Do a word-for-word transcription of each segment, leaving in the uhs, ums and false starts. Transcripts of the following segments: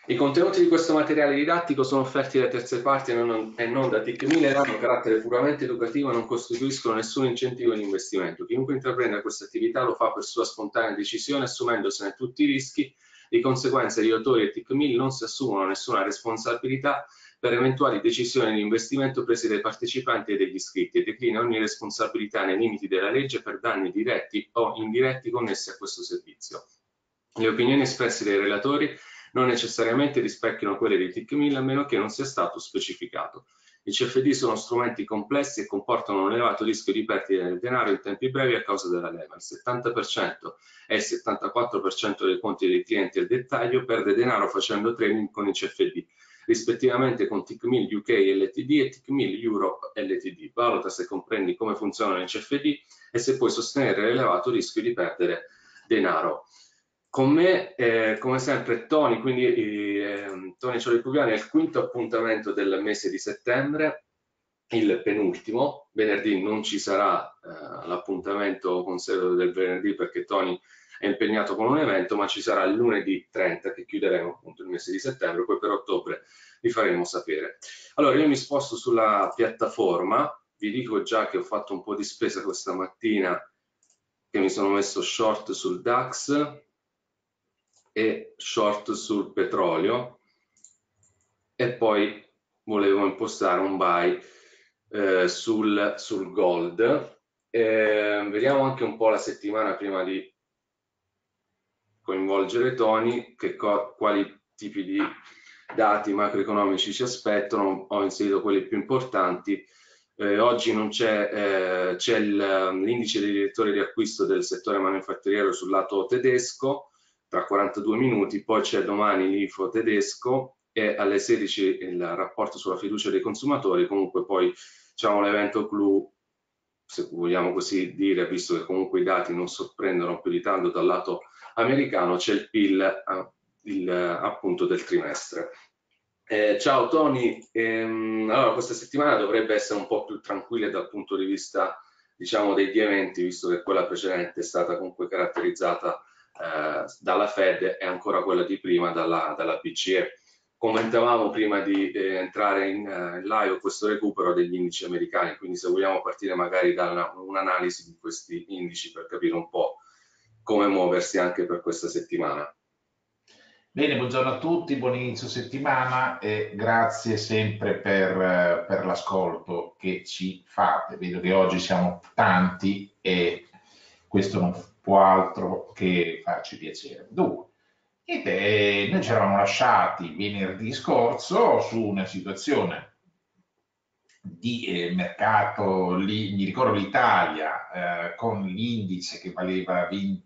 I contenuti di questo materiale didattico sono offerti da terze parti e non, e non da T I C mille, hanno carattere puramente educativo e non costituiscono nessun incentivo di investimento. Chiunque intraprenda questa attività lo fa per sua spontanea decisione, assumendosene tutti i rischi. Di conseguenza gli autori e T I C mille non si assumono nessuna responsabilità per eventuali decisioni di investimento prese dai partecipanti e degli iscritti e declina ogni responsabilità nei limiti della legge per danni diretti o indiretti connessi a questo servizio. Le opinioni espresse dai relatori non necessariamente rispecchiano quelle di T I C mille a meno che non sia stato specificato. I C F D sono strumenti complessi e comportano un elevato rischio di perdita del denaro in tempi brevi a causa della leva. Il settanta per cento e il settantaquattro per cento dei conti dei clienti al dettaglio perde denaro facendo trading con i C F D, rispettivamente con T I C mille U K L T D e T I C mille Europe L T D. Valuta se comprendi come funzionano i C F D e se puoi sostenere l'elevato rischio di perdere denaro. Con me, eh, come sempre, Tony, quindi eh, Tony Ciolicuviani, è il quinto appuntamento del mese di settembre, il penultimo. Venerdì non ci sarà eh, l'appuntamento consuetuo del venerdì perché Tony è impegnato con un evento, ma ci sarà il lunedì trenta che chiuderemo appunto il mese di settembre, poi per ottobre vi faremo sapere. Allora, io mi sposto sulla piattaforma, vi dico già che ho fatto un po' di spesa questa mattina, che mi sono messo short sul DAX e short sul petrolio e poi volevo impostare un buy eh, sul, sul gold. Eh, vediamo anche un po' la settimana prima di coinvolgere Tony, che quali tipi di dati macroeconomici ci aspettano. Ho inserito quelli più importanti. Eh, oggi non c'è, eh, c'è l'indice dei direttori di acquisto del settore manifatturiero sul lato tedesco, tra quarantadue minuti, poi c'è domani l'I F O tedesco e alle sedici il rapporto sulla fiducia dei consumatori. Comunque poi c'è un evento clou, se vogliamo così dire, visto che comunque i dati non sorprendono più di tanto dal lato americano, c'è il P I L il, appunto del trimestre. Eh, ciao Tony, ehm, allora questa settimana dovrebbe essere un po' più tranquilla dal punto di vista, diciamo, degli eventi, visto che quella precedente è stata comunque caratterizzata eh, dalla Fed e ancora quella di prima dalla, dalla B C E. Commentavamo prima di eh, entrare in, uh, in live questo recupero degli indici americani, quindi se vogliamo partire magari da un'analisi di questi indici per capire un po' come muoversi anche per questa settimana. Bene, buongiorno a tutti, buon inizio settimana e grazie sempre per, per l'ascolto che ci fate. Vedo che oggi siamo tanti e questo non può altro che farci piacere. Dunque, niente, noi ci eravamo lasciati venerdì scorso su una situazione di eh, mercato, lì, mi ricordo l'Italia, eh, con l'indice che valeva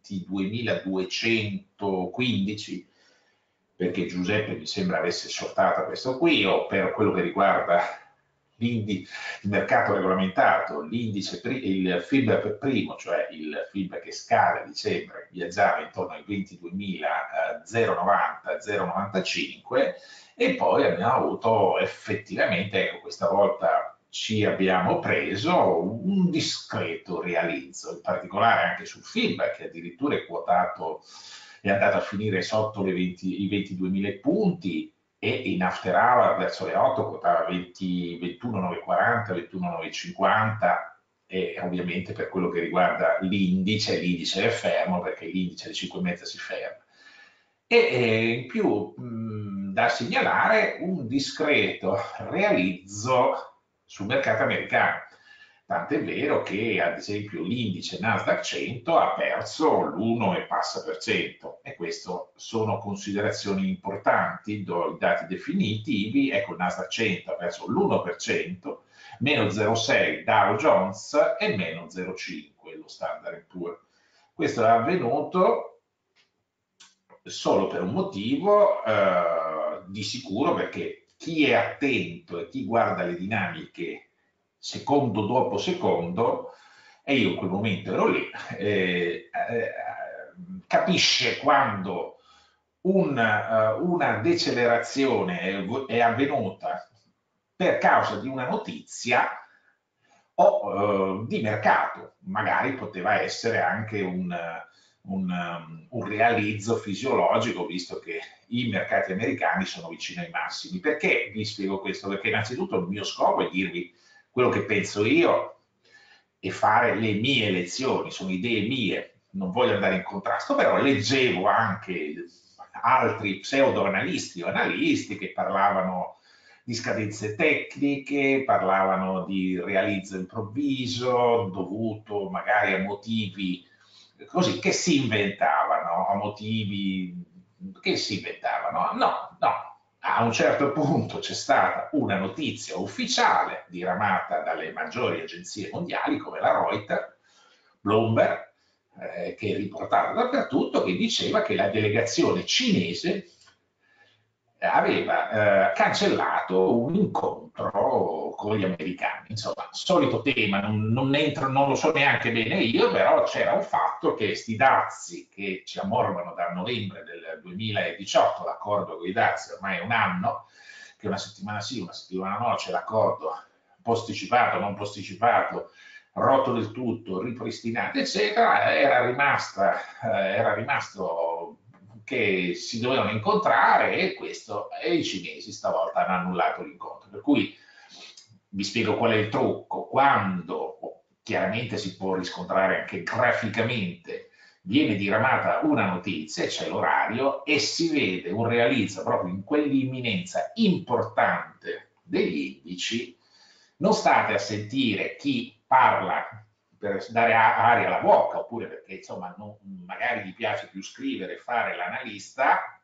ventiduemiladuecentoquindici, perché Giuseppe mi sembra avesse shortata questo qui, o per quello che riguarda il mercato regolamentato, l'indice, il F I B primo, cioè il F I B che scade a dicembre, viaggiava intorno ai ventiduemilanovanta novantacinque e poi abbiamo avuto effettivamente, ecco, questa volta ci abbiamo preso un discreto realizzo, in particolare anche sul F I B che addirittura è quotato, è andato a finire sotto le venti, i ventiduemila punti, e in after hour verso le otto quotava ventuno virgola novecentoquaranta, ventuno virgola novecentocinquanta, e ovviamente per quello che riguarda l'indice, l'indice è fermo perché l'indice alle cinque e mezza si ferma. E eh, in più mh, da segnalare un discreto realizzo sul mercato americano. Tant'è vero che, ad esempio, l'indice Nasdaq cento ha perso l'uno e passa per cento, e questo sono considerazioni importanti, do i dati definitivi. Ecco, il Nasdaq cento ha perso l'uno per cento, meno zero virgola sei Dow Jones e meno zero virgola cinque lo Standard and Poor's. Questo è avvenuto solo per un motivo, eh, di sicuro, perché chi è attento e chi guarda le dinamiche secondo dopo secondo, e io in quel momento ero lì, eh, eh, capisce quando un, uh, una decelerazione è, è avvenuta per causa di una notizia o uh, di mercato. Magari poteva essere anche un, un, um, un realizzo fisiologico, visto che i mercati americani sono vicino ai massimi. Perché vi spiego questo? Perché innanzitutto il mio scopo è dirvi quello che penso io e fare le mie lezioni, sono idee mie, non voglio andare in contrasto, però leggevo anche altri pseudo-analisti o analisti che parlavano di scadenze tecniche, parlavano di realizzo improvviso, dovuto magari a motivi così, che si inventavano, a motivi che si inventavano. No, no. A un certo punto c'è stata una notizia ufficiale diramata dalle maggiori agenzie mondiali come la Reuters, Bloomberg, eh, che è riportata dappertutto, che diceva che la delegazione cinese aveva eh, cancellato un incontro con gli americani. Insomma, solito tema, non, non, entro, non lo so neanche bene io, però c'era un fatto che sti dazi che ci ammorbano dal novembre del duemiladiciotto, l'accordo con i dazi ormai è un anno, che una settimana sì, una settimana no, c'è l'accordo posticipato, non posticipato, rotto del tutto, ripristinato, eccetera, era rimasta, eh, era rimasto che si dovevano incontrare e questo e i cinesi stavolta hanno annullato l'incontro. Per cui vi spiego qual è il trucco. Quando chiaramente si può riscontrare anche graficamente, viene diramata una notizia, c'è l'orario e si vede un realizzo proprio in quell'imminenza importante degli indici, non state a sentire chi parla per dare aria alla bocca, oppure perché insomma non, magari gli piace più scrivere e fare l'analista,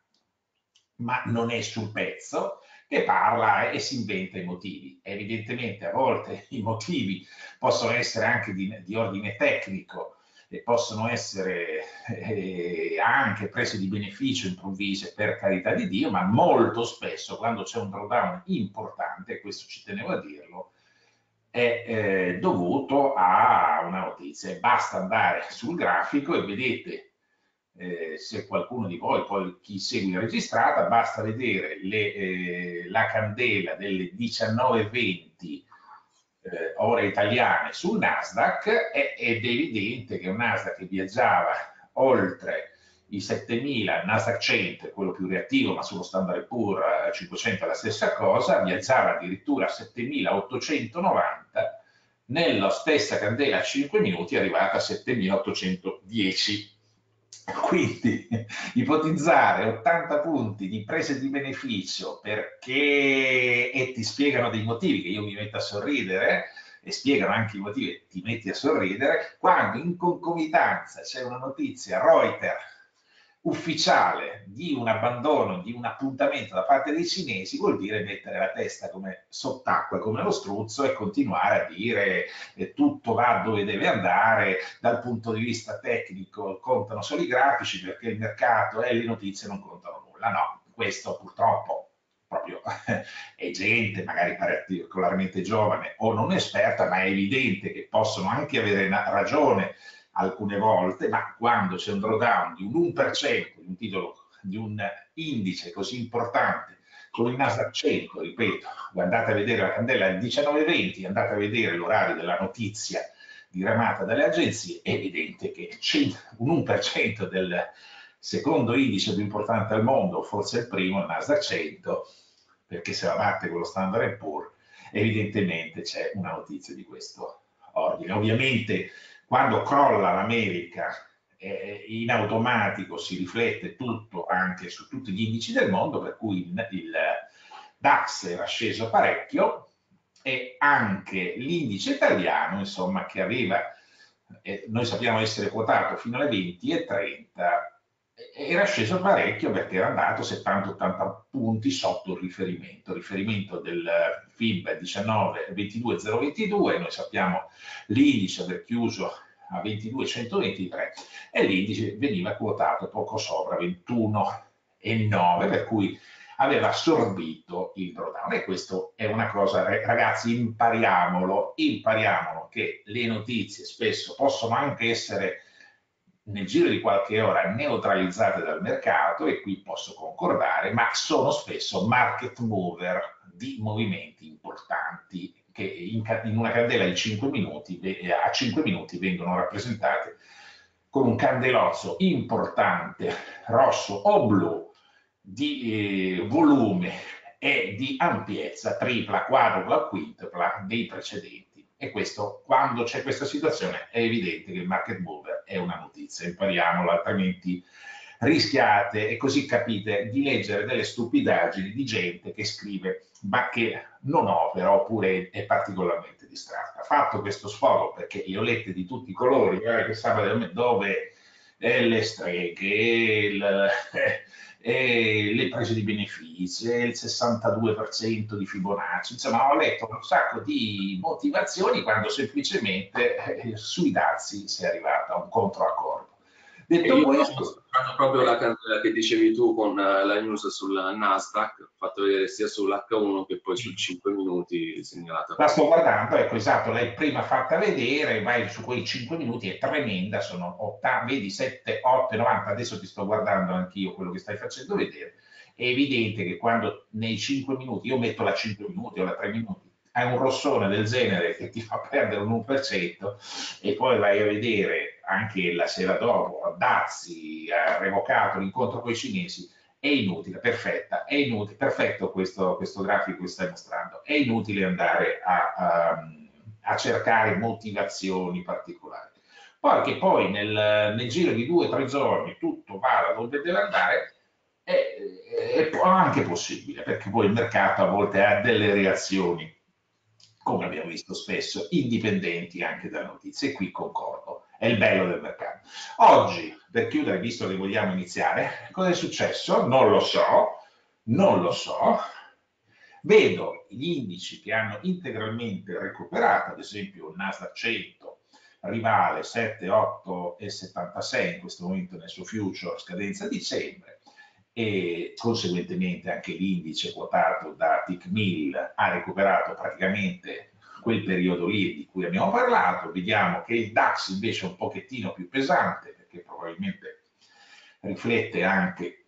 ma non è sul pezzo, che parla e si inventa i motivi. Evidentemente a volte i motivi possono essere anche di, di ordine tecnico e possono essere eh, anche prese di beneficio improvvise, per carità di Dio, ma molto spesso quando c'è un drawdown importante, e questo ci tenevo a dirlo, è eh, dovuto a una notizia. Basta andare sul grafico e vedete, eh, se qualcuno di voi, poi chi segue la registrata, basta vedere le, eh, la candela delle diciannove e venti eh, ore italiane sul Nasdaq, è, ed è evidente che un Nasdaq che viaggiava oltre i settemila, il Nasdaq cento, quello più reattivo, ma sullo Standard and Poor's cinquecento è la stessa cosa, viaggiava addirittura a settemilaottocentonovanta, nella stessa candela a cinque minuti è arrivata a settemilaottocentodieci. Quindi ipotizzare ottanta punti di prese di beneficio perché e ti spiegano dei motivi che io mi metto a sorridere, e spiegano anche i motivi e ti metti a sorridere, quando in concomitanza c'è una notizia Reuters ufficiale di un abbandono, di un appuntamento da parte dei cinesi, vuol dire mettere la testa come sott'acqua, come lo struzzo, e continuare a dire eh, tutto va dove deve andare, dal punto di vista tecnico contano solo i grafici perché il mercato e le notizie non contano nulla. No, questo purtroppo proprio è gente magari particolarmente giovane o non esperta, ma è evidente che possono anche avere ragione alcune volte, ma quando c'è un drawdown di un uno per cento di un titolo, di un indice così importante, con il Nasdaq cento, ripeto, andate a vedere la candela del diciannove venti, andate a vedere l'orario della notizia diramata dalle agenzie, è evidente che un uno per cento del secondo indice più importante al mondo, forse il primo, il Nasdaq cento, perché se la batte con lo Standard and Poor's, evidentemente c'è una notizia di questo ordine. Ovviamente quando crolla l'America, eh, in automatico si riflette tutto anche su tutti gli indici del mondo, per cui il, il DAX era sceso parecchio e anche l'indice italiano, insomma, che aveva, eh, noi sappiamo essere quotato fino alle venti e trenta, era sceso parecchio perché era andato settanta ottanta punti sotto il riferimento, riferimento del F I B diciannove ventidue zero ventidue, noi sappiamo l'indice aver chiuso a ventidue centoventitré e l'indice veniva quotato poco sopra ventuno e nove, per cui aveva assorbito il drawdown. E questo è una cosa, ragazzi, impariamolo, impariamolo che le notizie spesso possono anche essere nel giro di qualche ora neutralizzate dal mercato, e qui posso concordare, ma sono spesso market mover di movimenti importanti che in, in una candela di cinque minuti, a cinque minuti vengono rappresentate con un candelozzo importante, rosso o blu, di eh, volume e di ampiezza tripla, quadrupla, quintupla dei precedenti. E questo, quando c'è questa situazione, è evidente che il market mover è una notizia, impariamolo, altrimenti rischiate, e così capite, di leggere delle stupidaggini di gente che scrive ma che non opera oppure è particolarmente distratta. Fatto questo sfogo, perché le ho lette di tutti i colori, eh, che sabato dove eh, le streghe, il, eh, le prese di benefici, il sessantadue per cento di Fibonacci, insomma ho letto un sacco di motivazioni quando semplicemente eh, sui dazi si è arrivata a un controaccordo. E Detto io ho questo, mostrato proprio la candela che dicevi tu con eh, la news sul Nasdaq, ho fatto vedere sia sull'H uno che poi sul cinque minuti segnalata la sto proprio. guardando, ecco, esatto, l'hai prima fatta vedere, vai su quei cinque minuti, è tremenda, sono ottanta, vedi sette, otto, novanta, adesso ti sto guardando anch'io quello che stai facendo vedere. È evidente che quando nei cinque minuti, io metto la cinque minuti o la tre minuti, hai un rossone del genere che ti fa perdere un uno per cento e poi vai a vedere anche la sera dopo, Dazi ha revocato l'incontro con i cinesi, è inutile, perfetta, è inutile, perfetto questo, questo grafico che stai mostrando, è inutile andare a, a, a cercare motivazioni particolari. Poi che poi nel, nel giro di due o tre giorni tutto vada dove deve andare, è, è anche possibile, perché poi il mercato a volte ha delle reazioni, come abbiamo visto spesso, indipendenti anche dalle notizie, e qui concordo, è il bello del mercato. Oggi, per chiudere, visto che vogliamo iniziare, cosa è successo? Non lo so, non lo so. Vedo gli indici che hanno integralmente recuperato, ad esempio il Nasdaq cento, rivale sette, otto e settantasei in questo momento nel suo future scadenza a dicembre, e conseguentemente anche l'indice quotato da T I C mille ha recuperato praticamente quel periodo lì di cui abbiamo parlato. Vediamo che il DAX invece è un pochettino più pesante, perché probabilmente riflette anche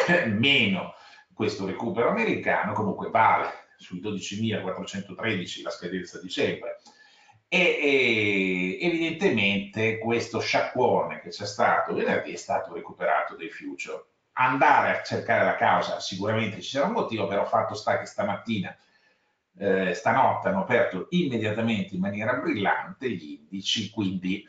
meno questo recupero americano, comunque vale sui dodicimilaquattrocentotredici la scadenza a dicembre. E, e evidentemente questo sciacquone che c'è stato venerdì è stato recuperato dai future. Andare a cercare la causa, sicuramente ci sarà un motivo, però fatto sta che stamattina, eh, stanotte hanno aperto immediatamente in maniera brillante gli indici, quindi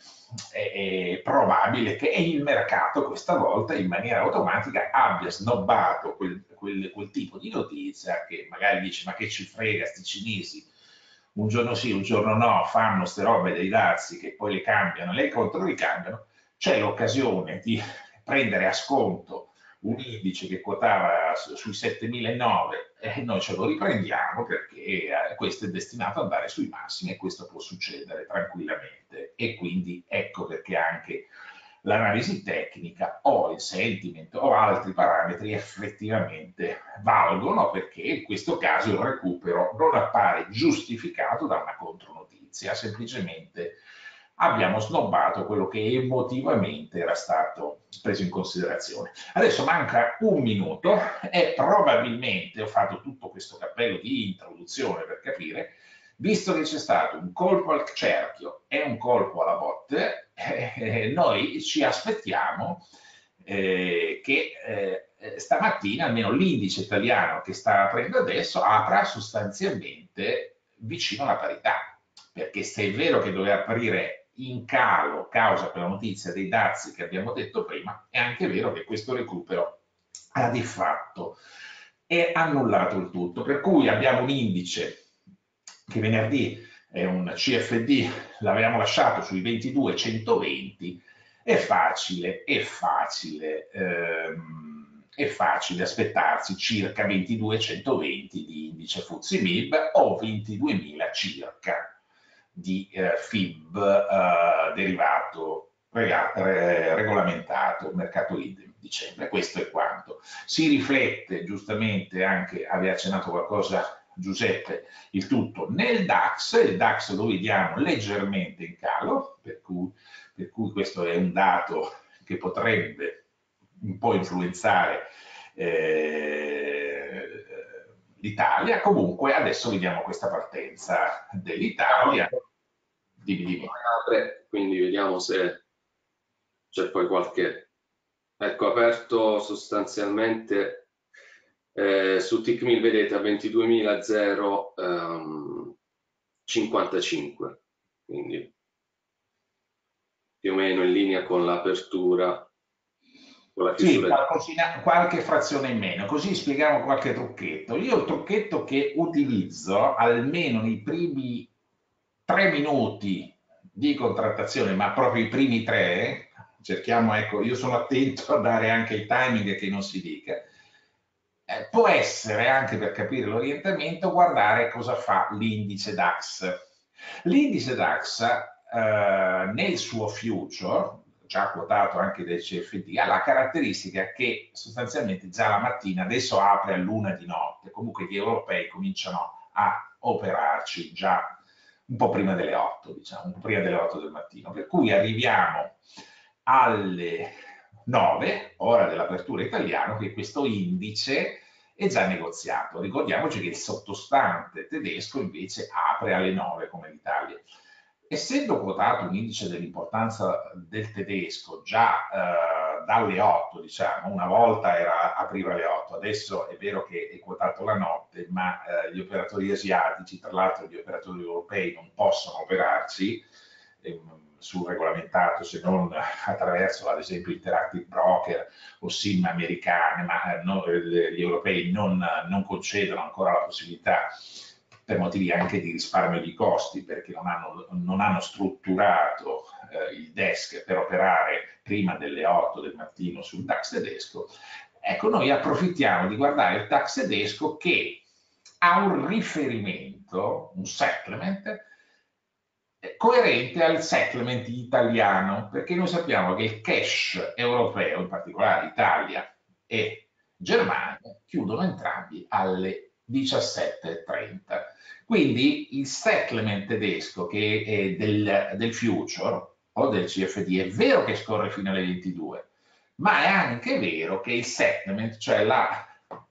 è, è probabile che il mercato questa volta in maniera automatica abbia snobbato quel, quel, quel tipo di notizia che magari dice ma che ci frega sti cinesi, un giorno sì, un giorno no, fanno ste robe dei dazi che poi le cambiano, le controricambiano, c'è l'occasione di prendere a sconto un indice che quotava sui settemilanovecento e noi ce lo riprendiamo perché eh, questo è destinato ad andare sui massimi e questo può succedere tranquillamente, e quindi ecco perché anche l'analisi tecnica o il sentiment o altri parametri effettivamente valgono, perché in questo caso il recupero non appare giustificato da una contronotizia, semplicemente abbiamo snobbato quello che emotivamente era stato preso in considerazione. Adesso manca un minuto e probabilmente ho fatto tutto questo cappello di introduzione per capire, visto che c'è stato un colpo al cerchio e un colpo alla botte, eh, noi ci aspettiamo eh, che eh, stamattina almeno l'indice italiano che sta aprendo adesso apra sostanzialmente vicino alla parità, perché se è vero che doveva aprire in calo causa per la notizia dei dazi che abbiamo detto prima, è anche vero che questo recupero ha di fatto è annullato il tutto, per cui abbiamo un indice che venerdì è un C F D, l'avevamo lasciato sui ventidue centoventi, è facile, è facile, ehm, è facile aspettarsi circa ventidue centoventi di indice F T S E M I B o ventiduemila circa di eh, F I B eh, derivato rega, re, regolamentato mercato lead dicembre. Questo è quanto. Si riflette giustamente anche, aveva accennato qualcosa Giuseppe, il tutto nel DAX, il DAX lo vediamo leggermente in calo, per cui, per cui questo è un dato che potrebbe un po' influenzare eh, l'Italia. Comunque adesso vediamo questa partenza dell'Italia. Dimmi, dimmi. Quindi vediamo se c'è poi qualche, ecco, aperto sostanzialmente eh, su Tickmill, vedete a ventiduemila cinquantacinque, quindi più o meno in linea con l'apertura, con la Sì, chiusura. qualcosina- qualche frazione in meno, così spieghiamo qualche trucchetto. Io il trucchetto che utilizzo almeno nei primi tre minuti di contrattazione, ma proprio i primi tre, cerchiamo, ecco, io sono attento a dare anche il timing che non si dica, eh, può essere anche per capire l'orientamento, guardare cosa fa l'indice DAX. L'indice DAX eh, nel suo future, già quotato anche dai C F D, ha la caratteristica che sostanzialmente già la mattina, adesso apre a luna di notte, comunque gli europei cominciano a operarci già un po' prima delle otto, diciamo, un po' prima delle otto del mattino, per cui arriviamo alle nove, ora dell'apertura italiana, che questo indice è già negoziato. Ricordiamoci che il sottostante tedesco invece apre alle nove come l'Italia. Essendo quotato un indice dell'importanza del tedesco già eh, dalle otto, diciamo, una volta era, apriva alle otto, adesso è vero che è quotato la notte, ma eh, gli operatori asiatici, tra l'altro gli operatori europei non possono operarci eh, sul regolamentato se non attraverso ad esempio Interactive Broker o SIM americane, ma eh, no, gli europei non, non concedono ancora la possibilità, per motivi anche di risparmio di costi, perché non hanno, non hanno strutturato eh, il desk per operare prima delle otto del mattino sul DAX tedesco. Ecco, noi approfittiamo di guardare il DAX tedesco che ha un riferimento, un settlement, coerente al settlement italiano, perché noi sappiamo che il cash europeo, in particolare Italia e Germania, chiudono entrambi alle diciassette e trenta. Quindi il settlement tedesco che è del, del future o del C F D è vero che scorre fino alle ventidue, ma è anche vero che il settlement, cioè la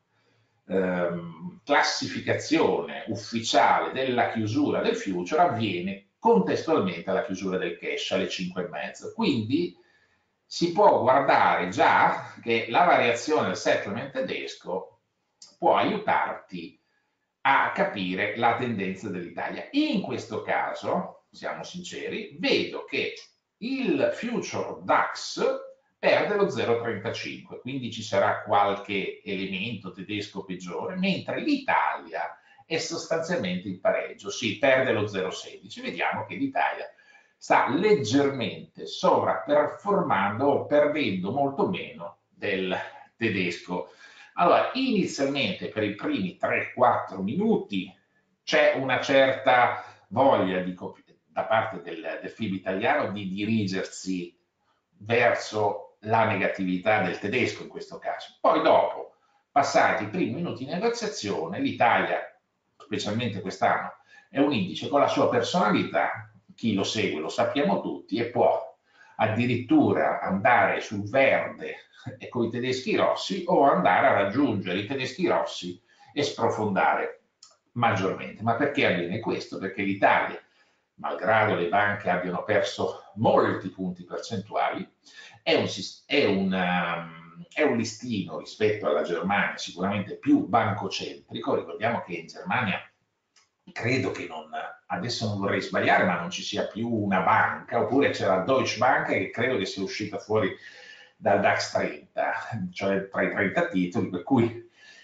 ehm, classificazione ufficiale della chiusura del future, avviene contestualmente alla chiusura del cash alle cinque e mezzo. Quindi si può guardare già che la variazione del settlement tedesco può aiutarti a capire la tendenza dell'Italia. In questo caso, siamo sinceri, vedo che il future DAX perde lo zero virgola trentacinque, quindi ci sarà qualche elemento tedesco peggiore, mentre l'Italia è sostanzialmente in pareggio, sì, perde lo zero virgola sedici. Vediamo che l'Italia sta leggermente sovraperformando o perdendo molto meno del tedesco. Allora, inizialmente per i primi tre quattro minuti c'è una certa voglia di, da parte del, del F I B italiano di dirigersi verso la negatività del tedesco in questo caso. Poi dopo, passati i primi minuti di negoziazione, l'Italia, specialmente quest'anno, è un indice con la sua personalità, chi lo segue lo sappiamo tutti, e può addirittura andare sul verde e con i tedeschi rossi o andare a raggiungere i tedeschi rossi e sprofondare maggiormente. Ma perché avviene questo? Perché l'Italia, malgrado le banche abbiano perso molti punti percentuali, è un, è un, um, è un listino rispetto alla Germania sicuramente più bancocentrico. Ricordiamo che in Germania credo che non, adesso non vorrei sbagliare, ma non ci sia più una banca, oppure c'è la Deutsche Bank che credo che sia uscita fuori dal DAX trenta, cioè tra i trenta titoli, per cui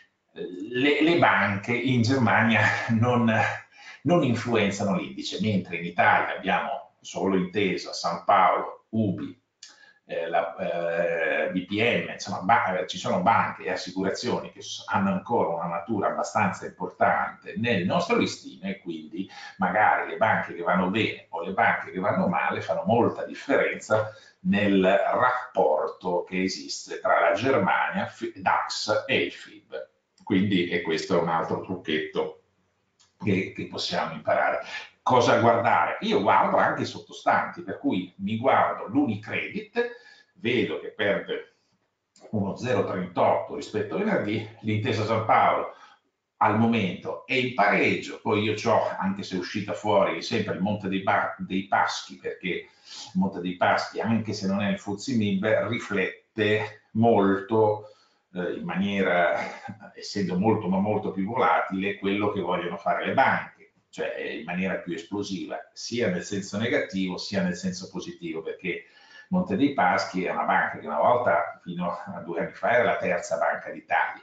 le, le banche in Germania non, non influenzano l'indice, mentre in Italia abbiamo solo Intesa, San Paolo, U B I, eh, la, eh, B P M, insomma, ba- ci sono banche e assicurazioni che hanno ancora una natura abbastanza importante nel nostro listino, e quindi magari le banche che vanno bene o le banche che vanno male fanno molta differenza nel rapporto che esiste tra la Germania, DAX e il F I B. Quindi e questo è un altro trucchetto che, che possiamo imparare. Cosa guardare? Io guardo anche i sottostanti, per cui mi guardo l'Unicredit, vedo che perde uno zero virgola trentotto rispetto a venerdì, l'Intesa San Paolo al momento è in pareggio, poi io ho, anche se è uscita fuori, sempre il Monte dei, dei Paschi, perché il Monte dei Paschi, anche se non è il F T S E M I B, riflette molto, eh, in maniera, essendo molto ma molto più volatile, quello che vogliono fare le banche, cioè in maniera più esplosiva, sia nel senso negativo sia nel senso positivo, perché Monte dei Paschi è una banca che una volta, fino a due anni fa, era la terza banca d'Italia.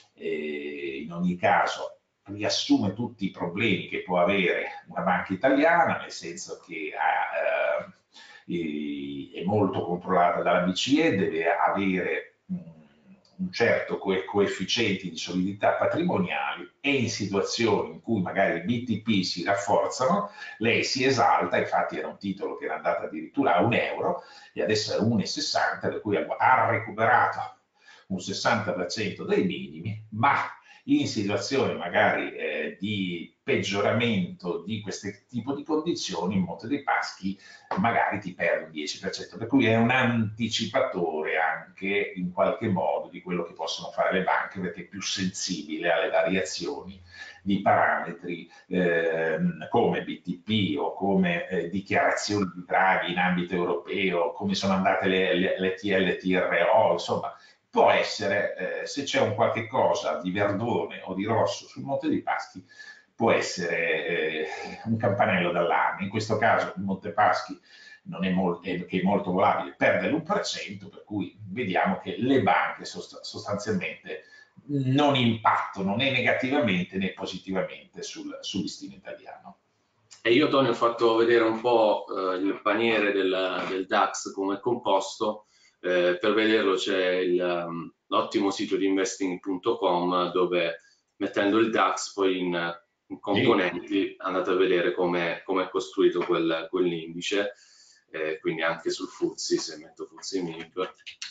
E in ogni caso riassume tutti i problemi che può avere una banca italiana, nel senso che ha, eh, è molto controllata dalla B C E, deve avere un certo co coefficienti di solidità patrimoniali, e in situazioni in cui magari i B T P si rafforzano, lei si esalta. Infatti era un titolo che era andato addirittura a un euro e adesso è uno e sessanta, per cui ha recuperato un sessanta per cento dei minimi, ma in situazioni magari eh, di peggioramento di questo tipo di condizioni, il Monte dei Paschi magari ti perde un dieci per cento, per cui è un anticipatore anche in qualche modo di quello che possono fare le banche, perché è più sensibile alle variazioni di parametri eh, come B T P o come eh, dichiarazioni di Draghi in ambito europeo, come sono andate le, le, le T L T R O, insomma. Può essere, eh, se c'è un qualche cosa di verdone o di rosso sul Monte dei Paschi, può essere eh, un campanello d'allarme. In questo caso il Monte Paschi non è, molto, è, che è molto volatile, perde l'uno per cento, per cui vediamo che le banche sost sostanzialmente non impattano né negativamente né positivamente sul, sul listino italiano. E io, Tony, ho fatto vedere un po' eh, il paniere del, del DAX come è composto. Eh, per vederlo c'è l'ottimo sito di investing punto com, dove mettendo il DAX poi in, in componenti sì, andate a vedere come è costruito quel, quell'indice, eh, quindi anche sul F T S E, se metto F T S E M I B.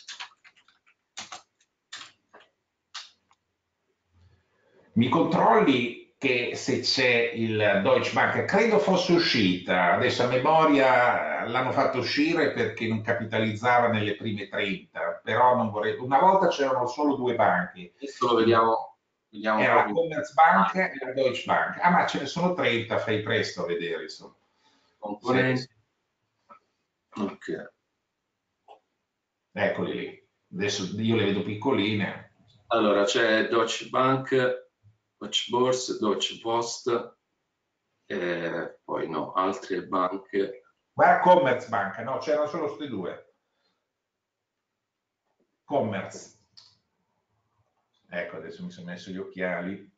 Mi controlli che se c'è il Deutsche Bank, credo fosse uscita, adesso a memoria l'hanno fatto uscire perché non capitalizzava nelle prime trenta, però non vorrei, una volta c'erano solo due banche. Adesso lo vediamo, vediamo era la Commerzbank e la Deutsche Bank. Ah, ma ce ne sono trenta, fai presto a vedere, insomma. Componenti. Ok. Eccoli lì. Adesso io le vedo piccoline. Allora, c'è Deutsche Bank, Deutsche Börse, Deutsche Post, e poi no, altre banche. Guarda Commerzbank, no, c'erano solo queste due. Commerz. Ecco, adesso mi sono messo gli occhiali.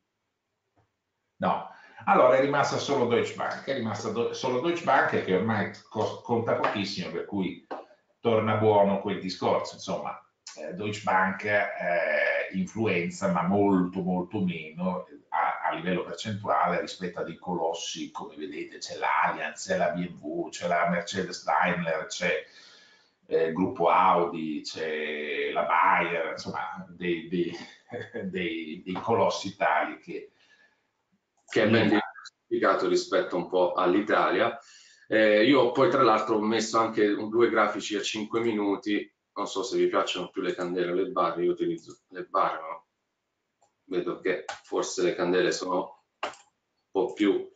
No, allora è rimasta solo Deutsche Bank, è rimasta do solo Deutsche Bank, che ormai conta pochissimo, per cui torna buono quel discorso. Insomma, eh, Deutsche Bank eh, influenza, ma molto molto meno a, a livello percentuale rispetto a dei colossi, come vedete c'è l'Allianz, c'è la B M W, c'è la Mercedes-Daimler, c'è eh, il gruppo Audi, c'è la Bayer, insomma dei, dei, dei, dei colossi tali che che è ben diversificato rispetto un po' all'Italia. Eh, io poi tra l'altro ho messo anche due grafici a cinque minuti, non so se vi piacciono più le candele o le barre, io utilizzo le barre, ma vedo che forse le candele sono un po' più,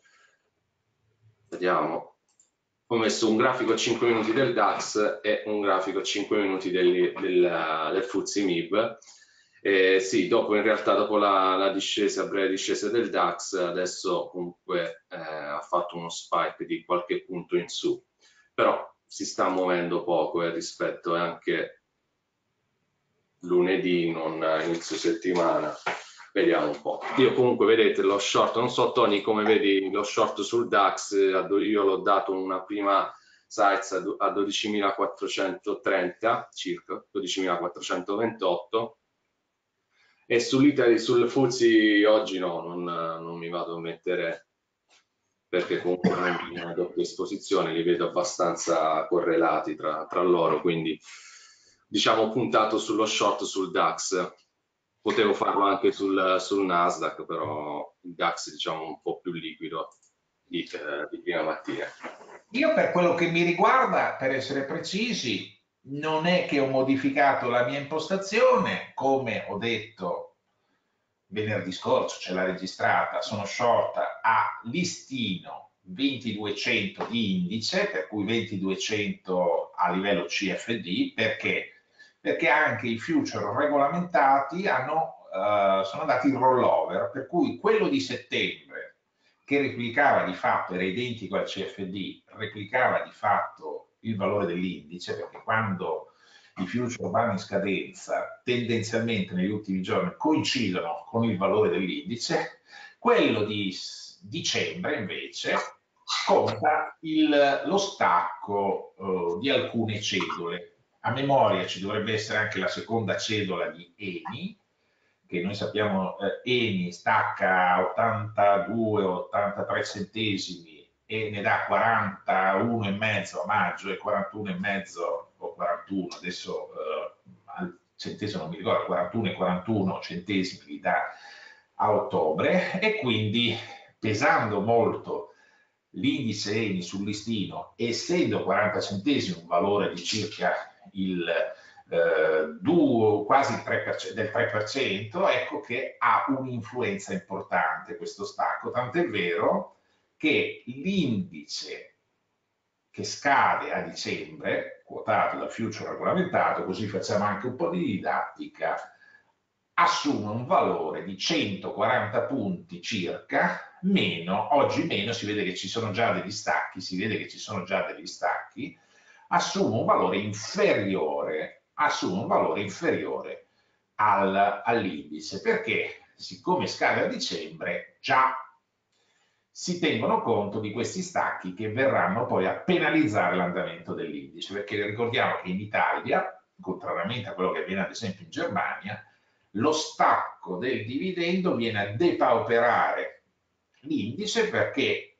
vediamo, ho messo un grafico a cinque minuti del DAX e un grafico a cinque minuti del, del, del F T S E M I B. Eh, sì, dopo in realtà dopo la, la discesa, breve discesa del DAX, adesso comunque eh, ha fatto uno spike di qualche punto in su, però si sta muovendo poco eh, rispetto anche lunedì, non inizio settimana. Vediamo un po'. Io comunque vedete lo short, non so Tony come vedi lo short sul DAX, io l'ho dato una prima size a dodicimilaquattrocentotrenta circa, dodicimilaquattrocentoventotto. E sull'Italy, sul F T S E oggi no, non, non mi vado a mettere, perché comunque non ho una doppia esposizione, li vedo abbastanza correlati tra, tra loro, quindi diciamo puntato sullo short sul DAX. Potevo farlo anche sul, sul Nasdaq, però il DAX diciamo un po' più liquido di, eh, di prima mattina. Io per quello che mi riguarda, per essere precisi, non è che ho modificato la mia impostazione, come ho detto venerdì scorso, ce l'ha registrata, sono short a listino ventiduecento di indice, per cui ventiduecento a livello C F D, perché? Perché anche i future regolamentati hanno, uh, sono andati in rollover, per cui quello di settembre, che replicava di fatto, era identico al C F D, replicava di fatto il valore dell'indice, perché quando i future vanno in scadenza, tendenzialmente negli ultimi giorni coincidono con il valore dell'indice, quello di dicembre invece conta il, lo stacco uh, di alcune cedole. A memoria ci dovrebbe essere anche la seconda cedola di Eni, che noi sappiamo eh, Eni stacca ottantadue ottantatré centesimi e ne dà quarantuno e mezzo a maggio e quarantuno e mezzo o quarantuno, adesso eh, al centesimo non mi ricordo, quarantuno e quarantuno centesimi li dà a ottobre, e quindi pesando molto l'indice Eni sul listino, essendo quaranta centesimi un valore di circa il eh, due, quasi il tre per cento, del tre per cento, ecco che ha un'influenza importante questo stacco, tant'è vero che l'indice che scade a dicembre, quotato dal future regolamentato, così facciamo anche un po' di didattica, assume un valore di centoquaranta punti circa, meno, oggi meno, si vede che ci sono già degli stacchi, si vede che ci sono già degli stacchi, assume un valore inferiore, assume un valore inferiore al, all'indice, perché siccome scade a dicembre già si tengono conto di questi stacchi che verranno poi a penalizzare l'andamento dell'indice, perché ricordiamo che in Italia, contrariamente a quello che avviene ad esempio in Germania, lo stacco del dividendo viene a depauperare l'indice perché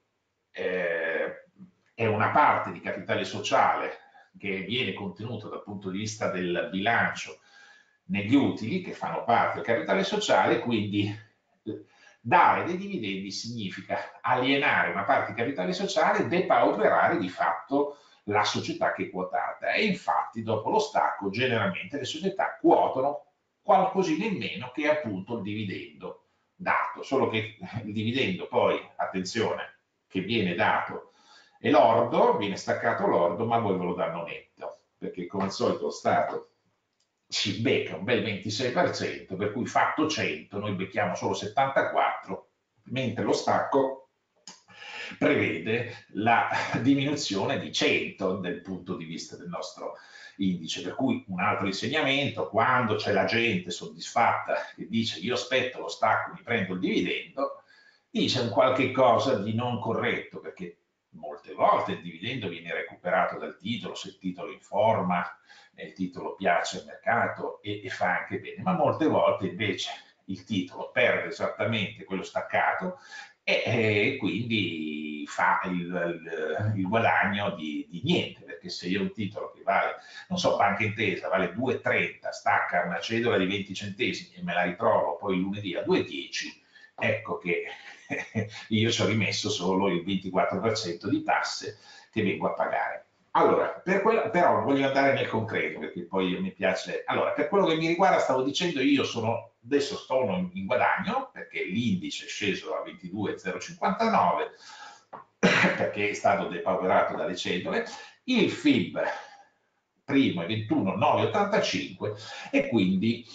eh, è una parte di capitale sociale che viene contenuta dal punto di vista del bilancio negli utili che fanno parte del capitale sociale, quindi dare dei dividendi significa alienare una parte di capitale sociale e depauperare di fatto la società che è quotata. E infatti dopo lo stacco generalmente le società quotano qualcosina in meno che è appunto il dividendo dato, solo che il dividendo poi, attenzione, che viene dato è lordo, viene staccato lordo, ma voi ve lo danno netto, perché come al solito lo Stato ci becca un bel ventisei per cento, per cui fatto cento noi becchiamo solo settantaquattro, mentre lo stacco prevede la diminuzione di cento dal punto di vista del nostro indice, per cui un altro insegnamento: quando c'è la gente soddisfatta che dice io aspetto lo stacco, mi prendo il dividendo, dice un qualche cosa di non corretto, perché molte volte il dividendo viene recuperato dal titolo, se il titolo informa, il titolo piace al mercato e, e fa anche bene, ma molte volte invece il titolo perde esattamente quello staccato e, e quindi fa il, il, il guadagno di, di niente, perché se io ho un titolo che vale, non so, Banca Intesa, vale due e trenta, stacca una cedola di venti centesimi e me la ritrovo poi il lunedì a due e dieci, ecco che io ci ho rimesso solo il ventiquattro per cento di tasse che vengo a pagare. Allora, per quello, però voglio andare nel concreto, perché poi mi piace. Allora, per quello che mi riguarda, stavo dicendo, io sono, adesso sono in, in guadagno, perché l'indice è sceso a ventidue virgola zero cinquantanove, perché è stato depauperato dalle cedole, il F I B primo è ventuno virgola novecentoottantacinque e quindi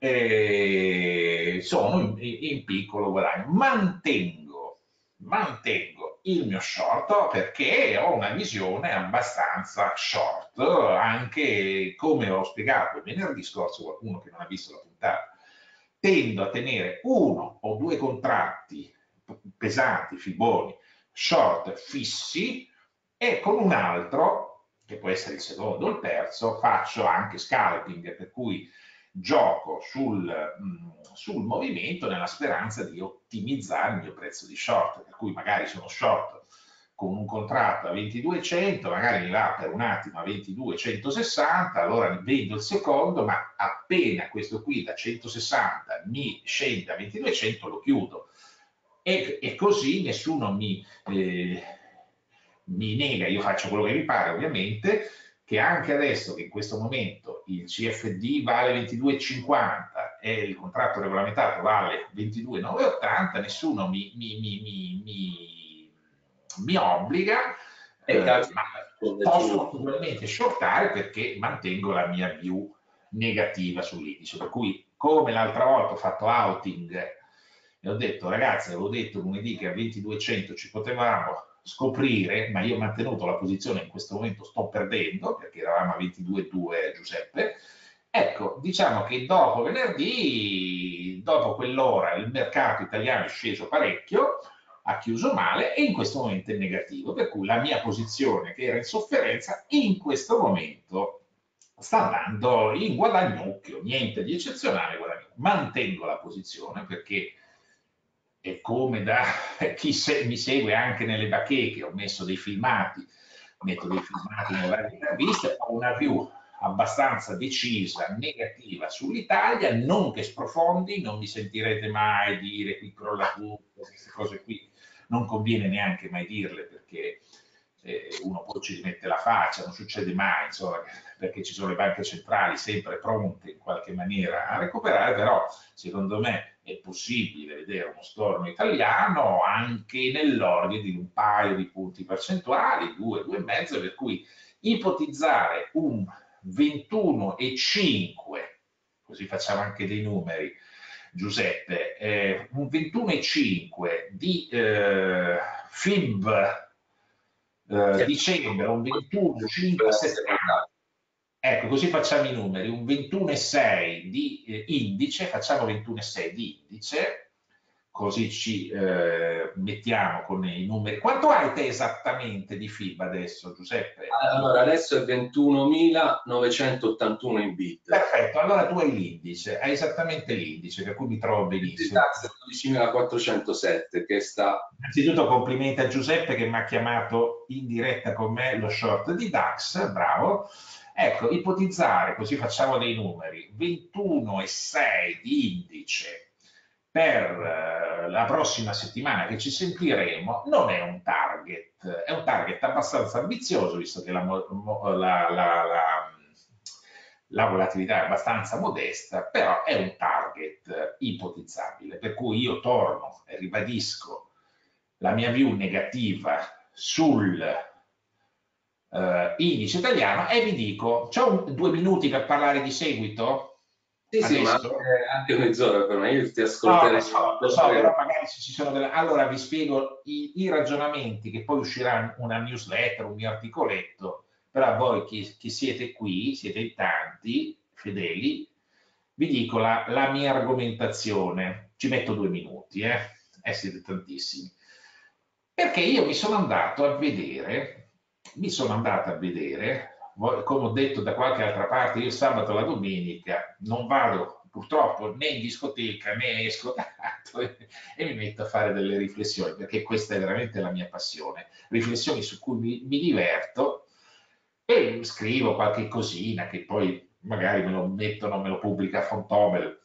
eh, sono in, in piccolo guadagno. Mantengo, mantengo il mio short perché ho una visione abbastanza short, anche come ho spiegato venerdì scorso, qualcuno che non ha visto la puntata, tendo a tenere uno o due contratti pesanti, fiboni, short fissi, e con un altro, che può essere il secondo o il terzo, faccio anche scalping, per cui gioco sul, mh, sul movimento nella speranza di ottimizzare il mio prezzo di short, per cui magari sono short con un contratto a ventidue cento, magari mi va per un attimo a ventidue centosessanta, allora vendo il secondo, ma appena questo qui da centosessanta mi scende a ventidue cento lo chiudo. E, e così nessuno mi, eh, mi nega, io faccio quello che mi pare ovviamente, che anche adesso che in questo momento il C F D vale ventidue e cinquanta e il contratto regolamentato vale ventidue e novecentottanta, nessuno mi, mi, mi, mi, mi, mi obbliga, eh, ma posso naturalmente shortare perché mantengo la mia view negativa sull'indice, per cui come l'altra volta ho fatto outing e ho detto ragazzi, avevo detto lunedì che a ventiduecento ci potevamo scoprire, ma io ho mantenuto la posizione, in questo momento sto perdendo perché eravamo a ventidue e due Giuseppe. Ecco, diciamo che dopo venerdì, dopo quell'ora, il mercato italiano è sceso parecchio, ha chiuso male e in questo momento è negativo, per cui la mia posizione che era in sofferenza in questo momento sta andando in guadagnucchio, niente di eccezionale, guadagnucchio. Mantengo la posizione perché è come da chi se, mi segue anche nelle bacheche, ho messo dei filmati, metto dei filmati nelle varie interviste, ho una view abbastanza decisa, negativa sull'Italia, non che sprofondi, non mi sentirete mai dire qui crolla tutto, queste cose qui non conviene neanche mai dirle perché eh, uno poi ci rimette la faccia, non succede mai, insomma, perché ci sono le banche centrali sempre pronte in qualche maniera a recuperare, però secondo me è possibile vedere uno storno italiano anche nell'ordine di un paio di punti percentuali, due, due e mezzo, per cui ipotizzare un ventuno e cinque, così facciamo anche dei numeri, Giuseppe, eh, un ventuno e cinque di eh, F I B eh, dicembre, un ventuno e cinque a settembre, ecco, così facciamo i numeri, un ventuno e sei di eh, indice, facciamo ventuno e sei di indice, così ci eh, mettiamo con i numeri. Quanto hai te esattamente di F I B adesso, Giuseppe? Allora, adesso è ventunomilanovecentottantuno in bit. Perfetto, allora tu hai l'indice, hai esattamente l'indice, per cui mi trovo benissimo. dodicimilaquattrocentosette, che sta... Innanzitutto complimenti a Giuseppe che mi ha chiamato in diretta con me lo short di DAX, bravo. Ecco, ipotizzare, così facciamo dei numeri, ventuno e sei di indice per la prossima settimana che ci sentiremo, non è un target, è un target abbastanza ambizioso, visto che la, la, la, la, la volatilità è abbastanza modesta, però è un target ipotizzabile, per cui io torno e ribadisco la mia view negativa sul uh, indice italiano e vi dico, c'ho due minuti per parlare di seguito? Sì, sì, ma anche, anche mezz'ora per me, io ti ascolterei. No, lo so, lo so, però magari ci sono delle... Allora vi spiego i, i ragionamenti che poi uscirà una newsletter, un mio articoletto, però voi chi, chi siete qui, siete in tanti, fedeli, vi dico la, la mia argomentazione, ci metto due minuti, eh, eh siete tantissimi, perché io mi sono andato a vedere, mi sono andato a vedere, come ho detto da qualche altra parte, io il sabato e la domenica non vado purtroppo né in discoteca né esco tanto e, e mi metto a fare delle riflessioni, perché questa è veramente la mia passione, riflessioni su cui mi, mi diverto e scrivo qualche cosina che poi magari me lo mettono, me lo pubblica Fontobel,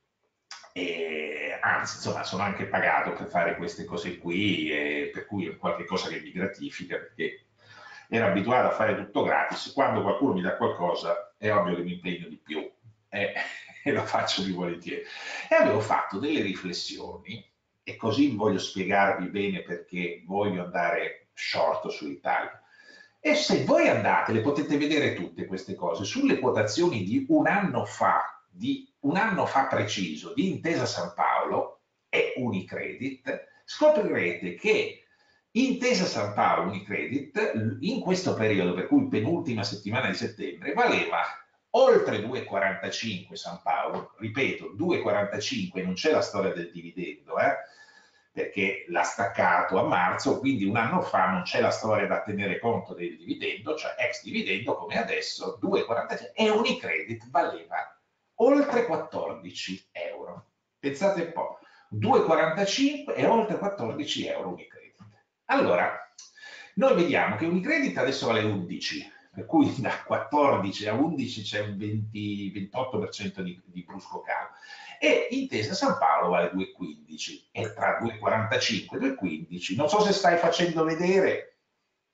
e anzi insomma sono anche pagato per fare queste cose qui, e per cui è qualche cosa che mi gratifica, perché ero abituato a fare tutto gratis, quando qualcuno mi dà qualcosa è ovvio che mi impegno di più eh, e lo faccio di volentieri. E avevo fatto delle riflessioni e così voglio spiegarvi bene perché voglio andare short sull'Italia. E se voi andate, le potete vedere tutte queste cose, sulle quotazioni di un anno fa, di un anno fa preciso, di Intesa San Paolo e Unicredit, scoprirete che Intesa San Paolo Unicredit in questo periodo, per cui penultima settimana di settembre, valeva oltre due virgola quarantacinque San Paolo, ripeto, due virgola quarantacinque, non c'è la storia del dividendo, eh, perché l'ha staccato a marzo, quindi un anno fa non c'è la storia da tenere conto del dividendo, cioè ex dividendo come adesso, due virgola quarantacinque, e Unicredit valeva oltre quattordici euro. Pensate un po', due virgola quarantacinque e oltre quattordici euro Unicredit. Allora, noi vediamo che Unicredit adesso vale undici, per cui da quattordici a undici c'è un venti ventotto per cento di, di brusco calo. E Intesa San Paolo vale due virgola quindici, e tra due virgola quarantacinque e due virgola quindici, non so se stai facendo vedere,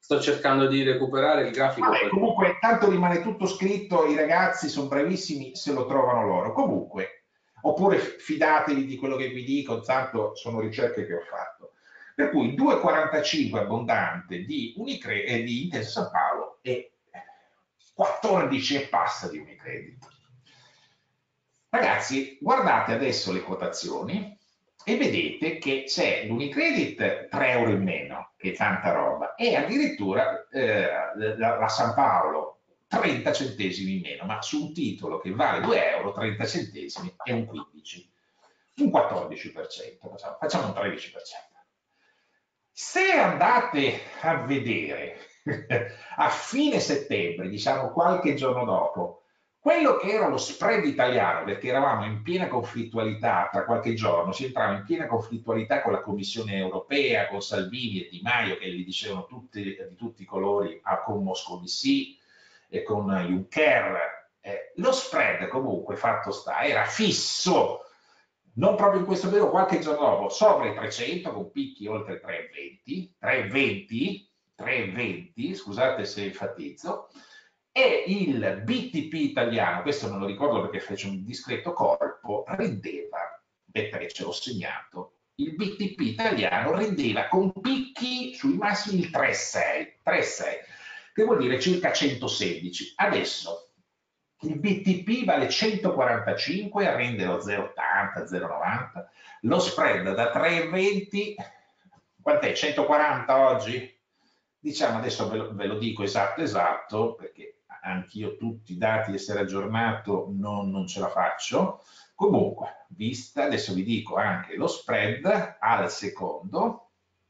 Sto cercando di recuperare il grafico. Vabbè, per... comunque, tanto rimane tutto scritto, i ragazzi sono bravissimi, se lo trovano loro. Comunque, oppure fidatevi di quello che vi dico, tanto sono ricerche che ho fatto. Per cui due virgola quarantacinque abbondante di Unicredit e di Intesa San Paolo e quattordici e passa di Unicredit. Ragazzi, guardate adesso le quotazioni e vedete che c'è l'Unicredit tre euro in meno, che è tanta roba, e addirittura eh, la, la San Paolo trenta centesimi in meno, ma su un titolo che vale due euro, trenta centesimi è un quindici, un quattordici per cento, facciamo, facciamo un tredici per cento. Se andate a vedere a fine settembre, diciamo qualche giorno dopo, quello che era lo spread italiano, perché eravamo in piena conflittualità tra qualche giorno, si entrava in piena conflittualità con la Commissione europea, con Salvini e Di Maio che gli dicevano tutti, di tutti i colori, ah, con Moscovici e con Juncker. Eh, lo spread comunque fatto sta, era fisso, non proprio in questo periodo, qualche giorno dopo, sopra i trecento con picchi oltre tre virgola venti, tre virgola venti, scusate se enfatizzo, e il B T P italiano, questo non lo ricordo perché fece un discreto colpo, rendeva, aspetta che ce l'ho segnato, il B T P italiano rendeva con picchi sui massimi il tre virgola sei, che vuol dire circa centosedici. Adesso il B T P vale centoquarantacinque, a rendere lo zero virgola ottanta, zero virgola novanta, lo spread da tre virgola venti, quant'è? centoquaranta oggi? Diciamo adesso ve lo, ve lo dico esatto esatto, perché anch'io tutti i dati, essere aggiornato, non, non ce la faccio. Comunque, vista, adesso vi dico anche lo spread al secondo,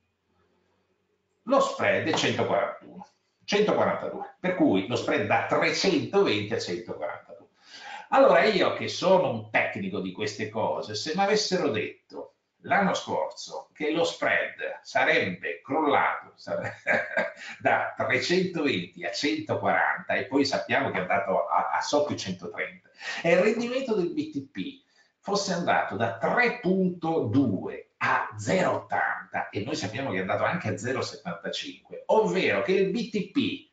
lo spread è centoquarantuno, centoquarantadue, per cui lo spread da trecentoventi a centoquarantadue. Allora io che sono un tecnico di queste cose, se mi avessero detto l'anno scorso che lo spread sarebbe crollato sarebbe, da trecentoventi a centoquaranta e poi sappiamo che è andato a, a sotto i centotrenta e il rendimento del B T P fosse andato da tre virgola due a zero virgola ottanta e noi sappiamo che è andato anche a zero virgola settantacinque, ovvero che il B T P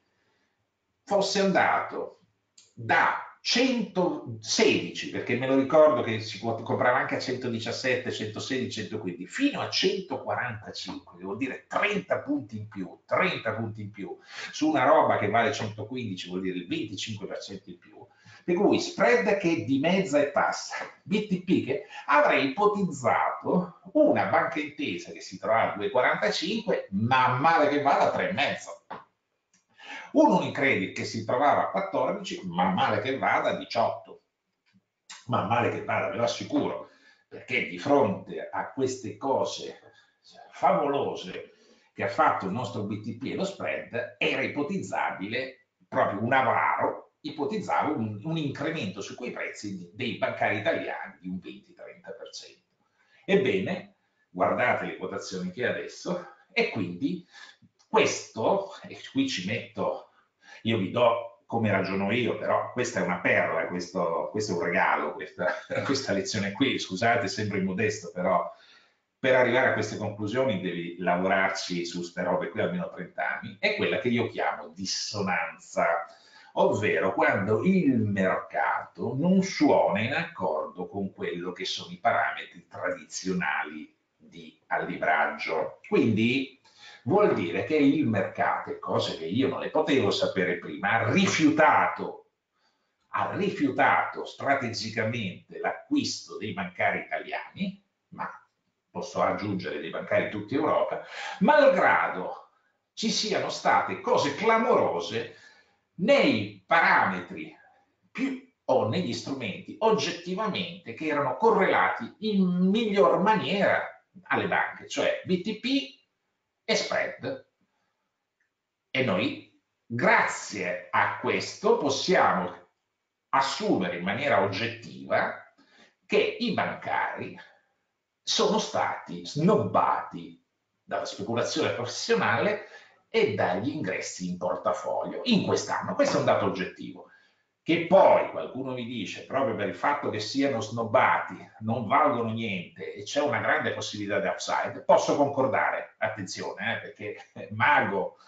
fosse andato da centosedici, perché me lo ricordo che si comprava anche a centodiciassette, centosedici, centoquindici, fino a centoquarantacinque, che vuol dire trenta punti in più, trenta punti in più, su una roba che vale centoquindici, vuol dire il venticinque per cento in più. Per cui spread che dimezza e passa, B T P che avrei ipotizzato una Banca Intesa che si trova a due virgola quarantacinque, man male che vada a tre virgola cinque. Un Unicredit che si trovava a quattordici, man male che vada a diciotto, man male che vada, ve lo assicuro, perché di fronte a queste cose favolose che ha fatto il nostro B T P e lo spread, era ipotizzabile proprio un avaro, ipotizzavo un, un incremento su quei prezzi dei bancari italiani di un venti trenta per cento. Ebbene, guardate le quotazioni che adesso, e quindi questo, e qui ci metto, io vi do come ragiono io, però questa è una perla, questo, questo è un regalo, questa, questa lezione qui, scusate, sembro immodesto, però per arrivare a queste conclusioni devi lavorarci su ste robe qui almeno trenta anni, è quella che io chiamo dissonanza, ovvero quando il mercato non suona in accordo con quello che sono i parametri tradizionali di allibraggio. Quindi vuol dire che il mercato, cose che io non le potevo sapere prima, ha rifiutato, ha rifiutato strategicamente l'acquisto dei bancari italiani, ma posso aggiungere dei bancari di tutta Europa, malgrado ci siano state cose clamorose nei parametri più o negli strumenti oggettivamente che erano correlati in miglior maniera alle banche, cioè B T P e spread. E noi, grazie a questo, possiamo assumere in maniera oggettiva che i bancari sono stati snobbati dalla speculazione professionale e dagli ingressi in portafoglio in quest'anno. Questo è un dato oggettivo. Che poi qualcuno mi dice, proprio per il fatto che siano snobbati, non valgono niente e c'è una grande possibilità di upside, posso concordare, attenzione, eh, perché mago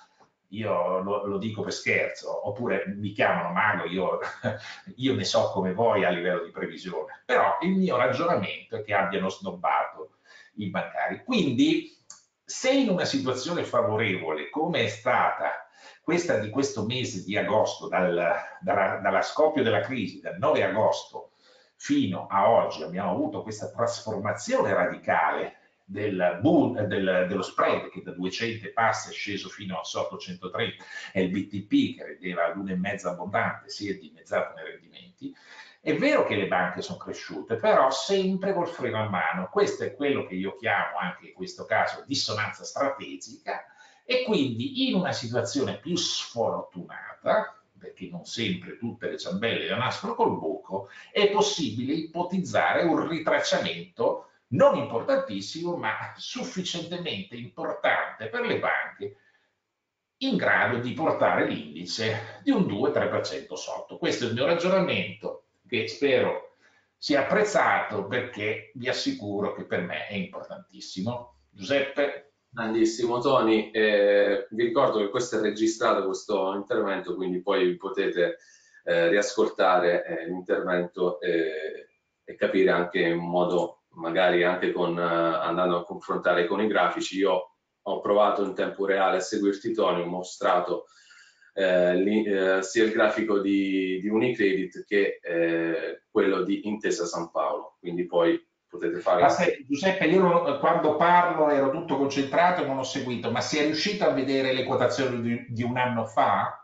io lo, lo dico per scherzo, oppure mi chiamano mago, io, io ne so come voi a livello di previsione, però il mio ragionamento è che abbiano snobbato i bancari. Quindi, se in una situazione favorevole, come è stata questa di questo mese di agosto, dal, dalla, dalla scoppio della crisi, dal nove agosto fino a oggi, abbiamo avuto questa trasformazione radicale del boom, del, dello spread che da duecento e passa è sceso fino a sotto centotrenta e il B T P che rendeva l'uno e mezzo abbondante si è dimezzato nei rendimenti. È vero che le banche sono cresciute, però sempre col freno a mano. Questo è quello che io chiamo anche in questo caso dissonanza strategica, e quindi in una situazione più sfortunata, perché non sempre tutte le ciambelle nascono col buco, è possibile ipotizzare un ritracciamento non importantissimo, ma sufficientemente importante per le banche, in grado di portare l'indice di un due tre per cento sotto. Questo è il mio ragionamento, che spero sia apprezzato, perché vi assicuro che per me è importantissimo. Giuseppe? Grandissimo Tony, eh, vi ricordo che questo è registrato, questo intervento, quindi poi potete eh, riascoltare eh, l'intervento eh, e capire anche in modo, magari anche con, eh, andando a confrontare con i grafici. Io ho provato in tempo reale a seguirti Tony, ho mostrato eh, li, eh, sia il grafico di, di Unicredit che eh, quello di Intesa San Paolo, quindi poi potete fare... Ma se, Giuseppe, io non, quando parlo ero tutto concentrato e non ho seguito, ma si è riuscito a vedere le quotazioni di, di un anno fa?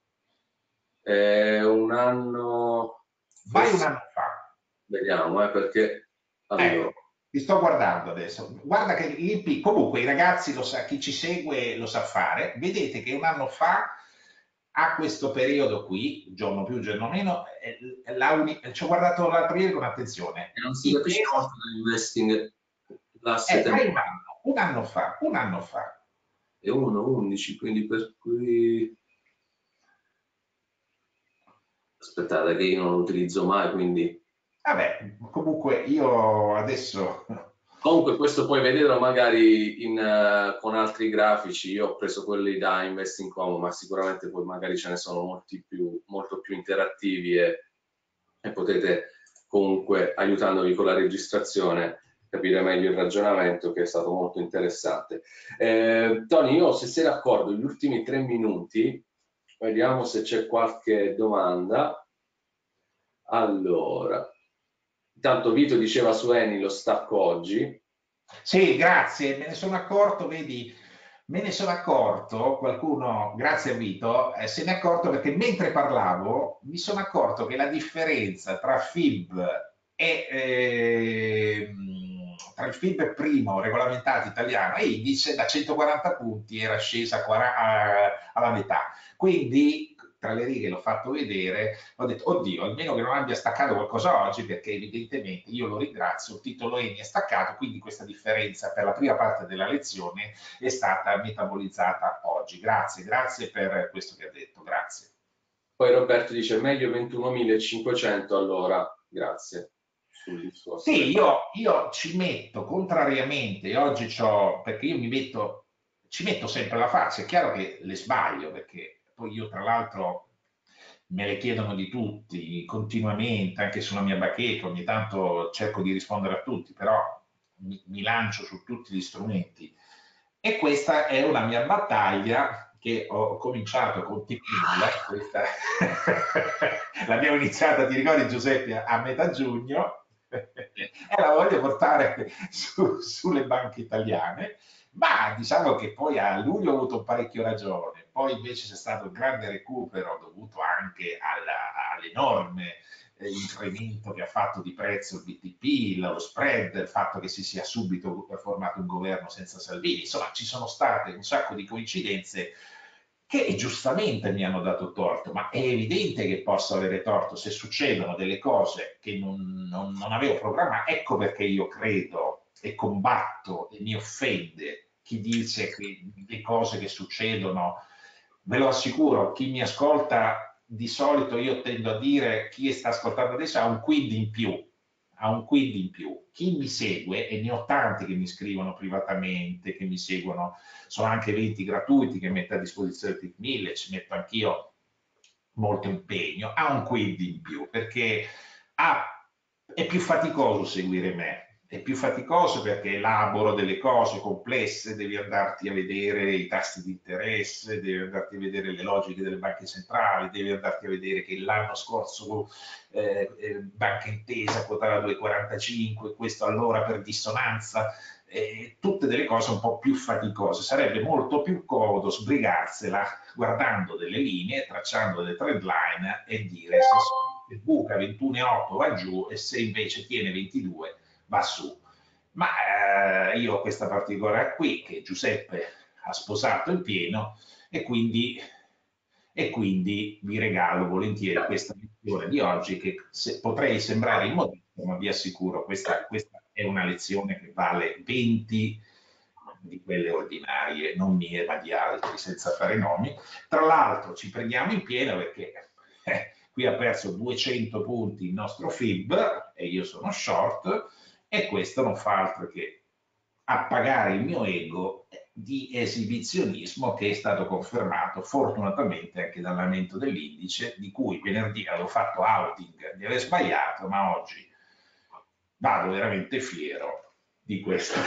Eh, un anno, Vai un forse, anno fa. vediamo, eh, perché allora, Ecco, ti sto guardando adesso. Guarda che l'I P, comunque i ragazzi lo sa, chi ci segue lo sa fare. Vedete che un anno fa, a questo periodo qui, giorno più, giorno meno, eh, la uni- ci ho guardato l'altro ieri con attenzione. non si capisce Intesa, molto dell'investing, l'asse eh, vai un temporale anno, un anno fa, un anno fa. è uno undici, quindi per cui aspettate che io non lo utilizzo mai, quindi Vabbè, comunque io adesso... comunque questo puoi vederlo magari in, eh, con altri grafici. Io ho preso quelli da Investing.com, ma sicuramente poi magari ce ne sono molti più, molto più interattivi e, e potete comunque, aiutandovi con la registrazione, capire meglio il ragionamento, che è stato molto interessante. Eh, Tony, io se sei d'accordo, gli ultimi tre minuti, vediamo se c'è qualche domanda. Allora, intanto Vito diceva su Eni lo stacco oggi. Sì, grazie, me ne sono accorto, vedi, me ne sono accorto, qualcuno, grazie a Vito, eh, se ne è accorto perché mentre parlavo mi sono accorto che la differenza tra F I B e ehm, tra il F I B primo regolamentato italiano e indice da centoquaranta punti era scesa a quaranta a- alla metà. Quindi tra le righe l'ho fatto vedere, ho detto, oddio, almeno che non abbia staccato qualcosa oggi, perché evidentemente io lo ringrazio, il titolo Eni è staccato, quindi questa differenza per la prima parte della lezione è stata metabolizzata oggi. Grazie, grazie per questo che ha detto, grazie. Poi Roberto dice meglio ventunomilacinquecento, allora grazie sul discorso Sì, del... io, io ci metto, contrariamente, oggi c'ho, perché io mi metto, ci metto sempre la faccia, è chiaro che le sbaglio, perché poi io tra l'altro me le chiedono di tutti, continuamente, anche sulla mia bacheca, ogni tanto cerco di rispondere a tutti, però mi, mi lancio su tutti gli strumenti. E questa è una mia battaglia che ho cominciato con continuarla, questa l'abbiamo iniziata, ti ricordi Giuseppe, a metà giugno, e la voglio portare su, sulle banche italiane, ma diciamo che poi a luglio ho avuto parecchio ragione, poi invece c'è stato un grande recupero dovuto anche all'enorme eh, incremento che ha fatto di prezzo il B T P, lo spread, il fatto che si sia subito formato un governo senza Salvini, insomma ci sono state un sacco di coincidenze che giustamente mi hanno dato torto, ma è evidente che posso avere torto se succedono delle cose che non, non, non avevo programmato. Ecco perché io credo e combatto e mi offende chi dice che le cose che succedono, ve lo assicuro, chi mi ascolta di solito io tendo a dire, chi sta ascoltando adesso ha un quid in più, ha un quid in più. Chi mi segue, e ne ho tanti che mi scrivono privatamente, che mi seguono, sono anche eventi gratuiti che metto a disposizione Tech mille, ci metto anch'io molto impegno, ha un quid in più, perché ha, è più faticoso seguire me. È più faticoso perché elaboro delle cose complesse, devi andarti a vedere i tassi di interesse, devi andarti a vedere le logiche delle banche centrali, devi andarti a vedere che l'anno scorso eh, eh, Banca Intesa quotava due virgola quarantacinque, questo allora per dissonanza, eh, tutte delle cose un po' più faticose. Sarebbe molto più comodo sbrigarsela guardando delle linee, tracciando delle trend line e dire se buca ventuno virgola otto va giù e se invece tiene ventidue va su. Ma eh, io ho questa particolarità qui che Giuseppe ha sposato in pieno e quindi, e quindi vi regalo volentieri questa lezione di oggi che se, potrei sembrare immodesto, ma vi assicuro questa, questa è una lezione che vale venti di quelle ordinarie, non mie ma di altri, senza fare nomi. Tra l'altro ci prendiamo in pieno perché eh, qui ha perso duecento punti il nostro F I B e io sono short, e questo non fa altro che appagare il mio ego di esibizionismo che è stato confermato fortunatamente anche dall'aumento dell'indice, di cui venerdì avevo fatto outing di aver sbagliato, ma oggi vado veramente fiero di questo.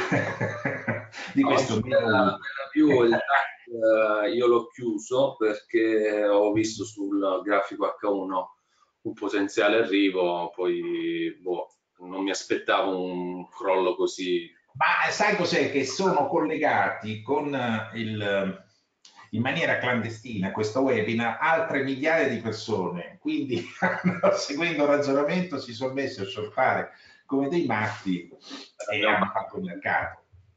di questo Oggi per la, per la più il D A X eh, io l'ho chiuso perché ho visto sul grafico H uno un potenziale arrivo, poi boh, non mi aspettavo un crollo così. Ma sai cos'è? Che sono collegati con il, in maniera clandestina a questo webinar altre migliaia di persone, quindi seguendo il ragionamento si sono messi a shortare come dei matti e hanno fatto il mercato.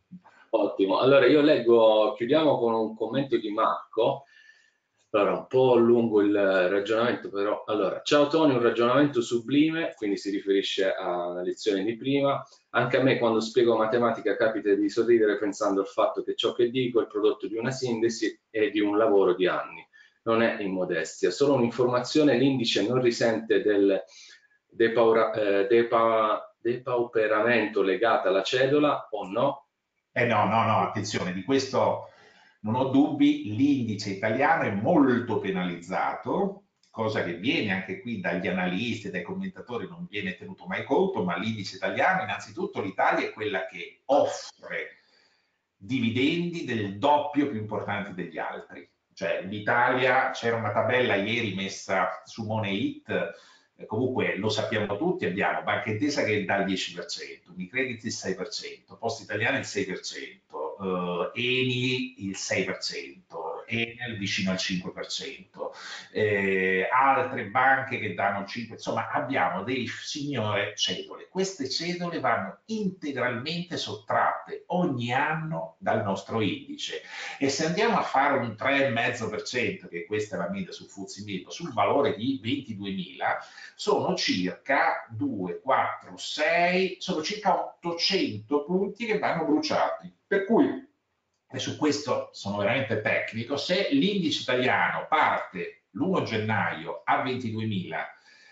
Ottimo, allora io leggo, chiudiamo con un commento di Marco. Allora, un po' lungo il ragionamento, però. Allora, ciao Tony, un ragionamento sublime, quindi si riferisce alla lezione di prima. Anche a me quando spiego matematica capita di sorridere pensando al fatto che ciò che dico è il prodotto di una sintesi e di un lavoro di anni. Non è immodestia, solo un'informazione, l'indice non risente del depaura, eh, depa, depauperamento legato alla cedola o no? Eh no, no, no, attenzione, di questo non ho dubbi, l'indice italiano è molto penalizzato, cosa che viene anche qui dagli analisti e dai commentatori, non viene tenuto mai conto, ma l'indice italiano, innanzitutto l'Italia è quella che offre dividendi del doppio più importanti degli altri. Cioè l'Italia, c'era una tabella ieri messa su Moneyit, eh, comunque lo sappiamo tutti, abbiamo Banca Intesa che dà il dieci per cento, Unicredit il sei per cento, Poste Italiane il sei per cento, eh, Eni il sei per cento, Enel vicino al cinque per cento, eh, altre banche che danno il cinque per cento, insomma abbiamo dei signore cedole. Queste cedole vanno integralmente sottratte ogni anno dal nostro indice e se andiamo a fare un tre virgola cinque per cento, che questa è la media sul F T S E mille, sul valore di ventiduemila, sono circa due, quattro, sei, sono circa ottocento punti che vanno bruciati. Per cui, e su questo sono veramente tecnico, se l'indice italiano parte l'primo gennaio a ventiduemila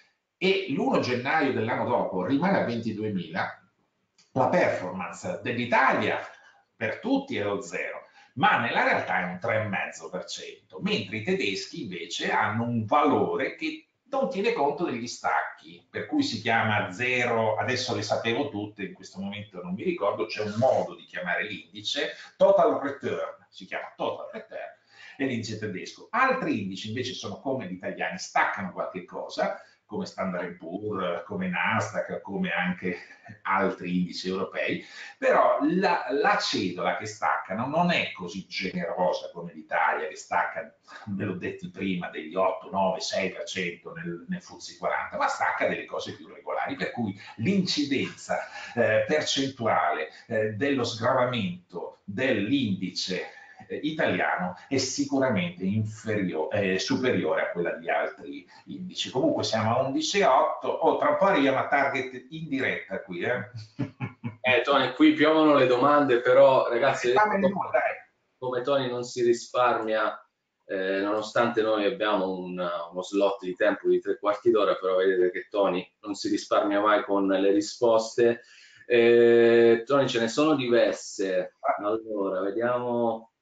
e l'primo gennaio dell'anno dopo rimane a ventiduemila, la performance dell'Italia per tutti è lo zero, ma nella realtà è un tre virgola cinque per cento, mentre i tedeschi invece hanno un valore che non tiene conto degli stacchi, per cui si chiama zero, adesso le sapevo tutte, in questo momento non mi ricordo, c'è un modo di chiamare l'indice, total return, si chiama total return, è l'indice tedesco. Altri indici invece sono come gli italiani, staccano qualche cosa, come Standard and Poor's, come Nasdaq, come anche altri indici europei, però la, la cedola che staccano non è così generosa come l'Italia, che stacca, ve l'ho detto prima, degli otto, nove, sei per cento nel, nel F T S E quaranta, ma stacca delle cose più regolari, per cui l'incidenza eh, percentuale eh, dello sgravamento dell'indice italiano è sicuramente inferiore, eh, superiore a quella di altri indici. Comunque siamo a undici virgola otto, oh, tra un po' arriviamo a target in diretta qui. Eh, eh Tony, qui piovono le domande, però ragazzi, Fammi come, due, dai. come Tony non si risparmia eh, nonostante noi abbiamo un, uno slot di tempo di tre quarti d'ora, però vedete che Tony non si risparmia mai con le risposte. Eh, Tony, ce ne sono diverse. Allora, vediamo.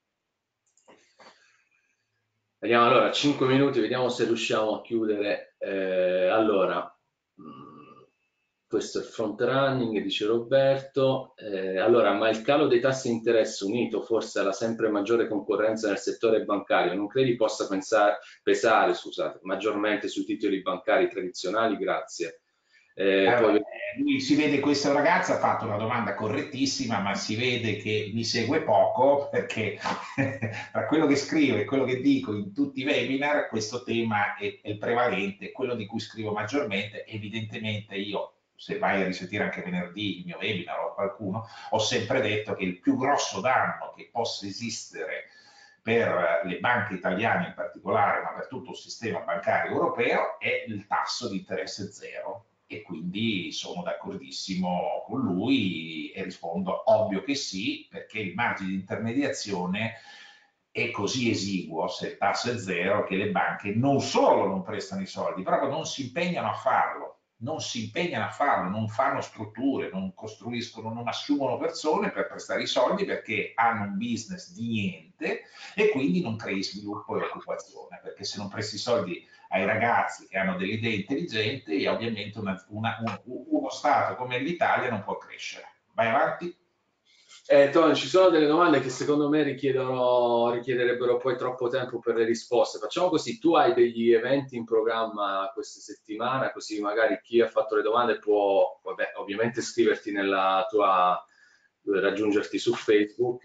Vediamo allora, cinque minuti, vediamo se riusciamo a chiudere. Eh, allora, mh, questo è il front running, dice Roberto. Eh, allora, ma il calo dei tassi di interesse unito forse alla sempre maggiore concorrenza nel settore bancario, non credi possa pensare, pesare, scusate, maggiormente sui titoli bancari tradizionali? Grazie. Eh, Allora, poi... eh, lui si vede, questa ragazza ha fatto una domanda correttissima, ma si vede che mi segue poco perché tra quello che scrivo e quello che dico in tutti i webinar, questo tema è, è il prevalente, quello di cui scrivo maggiormente. Evidentemente io, se vai a risentire anche venerdì il mio webinar o qualcuno, ho sempre detto che il più grosso danno che possa esistere per le banche italiane in particolare, ma per tutto il sistema bancario europeo, è il tasso di interesse zero. E quindi sono d'accordissimo con lui e rispondo ovvio che sì, perché il margine di intermediazione è così esiguo, se il tasso è zero, che le banche non solo non prestano i soldi, proprio non si impegnano a farlo, non si impegnano a farlo, non fanno strutture, non costruiscono, non assumono persone per prestare i soldi perché hanno un business di niente e quindi non crei sviluppo e occupazione, perché se non presti i soldi ai ragazzi che hanno delle idee intelligenti, e ovviamente una, una, un, uno Stato come l'Italia non può crescere. Vai avanti. Eh, Tony, ci sono delle domande che secondo me richiedono, richiederebbero poi troppo tempo per le risposte. Facciamo così, tu hai degli eventi in programma questa settimana, così magari chi ha fatto le domande può, vabbè, ovviamente iscriverti nella tua, raggiungerti su Facebook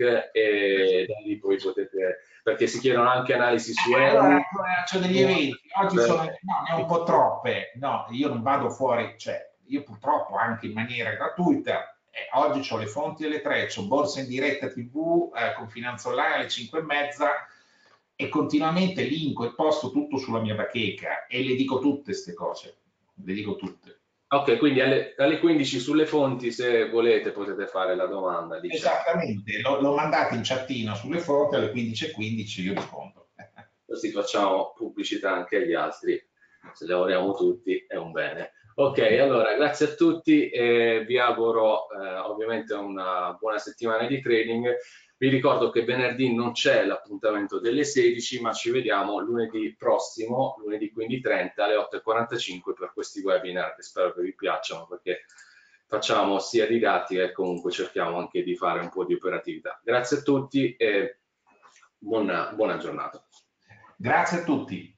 e da lì poi potete, perché si chiedono anche analisi su Allora, Eni. ho degli eventi, oggi sono, no, ne ho un po' troppe, no, io non vado fuori, cioè, io purtroppo anche in maniera gratuita, eh, oggi ho le fonti alle tre, ho Borsa in diretta T V, eh, con Finanza Online alle cinque e mezza, e continuamente linko e posto tutto sulla mia bacheca, e le dico tutte queste cose, le dico tutte. Ok, quindi alle, alle quindici sulle fonti, se volete, potete fare la domanda, diciamo. Esattamente, l'ho, l'ho mandato in chattina sulle fonti alle quindici e quindici, io rispondo. Così facciamo pubblicità anche agli altri, se lavoriamo tutti è un bene. Ok, allora grazie a tutti e vi auguro eh, ovviamente una buona settimana di trading. Vi ricordo che venerdì non c'è l'appuntamento delle sedici, ma ci vediamo lunedì prossimo, lunedì quindi trenta alle otto e quarantacinque per questi webinar che spero che vi piacciono, perché facciamo sia didattica e comunque cerchiamo anche di fare un po' di operatività. Grazie a tutti e buona, buona giornata. Grazie a tutti.